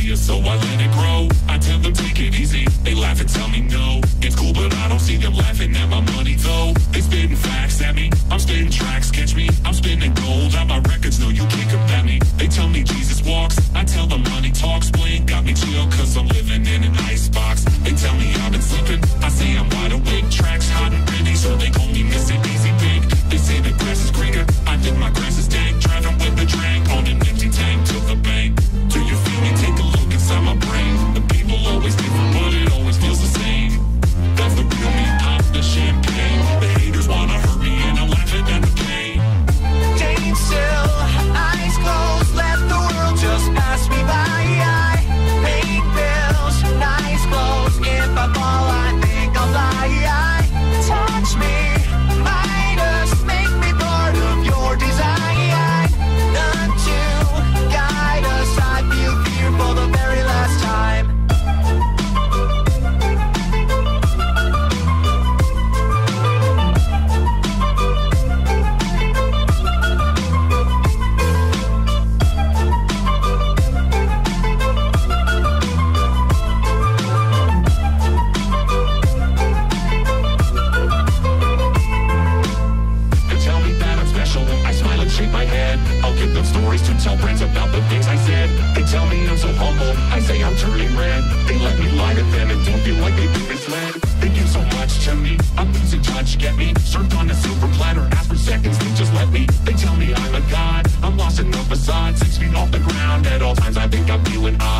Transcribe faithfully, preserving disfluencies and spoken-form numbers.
idea, so I let it grow. I tell them take it easy, they laugh and tell me no. It's cool, but I don't see them laughing at my money though. They spitting facts at me, I'm spitting tracks, catch me. I'm spinning gold on my records, no you can't combat me. They tell me Jesus walks, I tell them money talks. Blink got me chill, cause I'm living in an icebox. They tell me I've been sleeping, I say I'm wide awake. Tracks hot and ready, so they call me Mister Easy Big. They say the grass is greener, I think my grass is dank. Driving with the drink on an empty tank to the bank. Do you feel me? Take a look inside my brain. The people always different, but it always feels the same. That's the real me, pop the champagne. The haters wanna hurt me and I'm laughing at the pain. Staying still, eyes closed, let the world just pass me by. I pay bills, nice clothes. If I fall, I think I'll fly. I touch me, Midas, make me part of your design. None to guide us, I feel fear for the very last time. Shake my head, I'll give them stories to tell friends about the things I said. They tell me I'm so humble, I say I'm turning red. They let me lie to them and don't feel like they've been misled. They give so much to me, I'm losing touch, get me. Served on a silver platter, ask for seconds, they just let me. They tell me I'm a god, I'm lost in the facade. Six feet off the ground, at all times I think I'm feeling odd.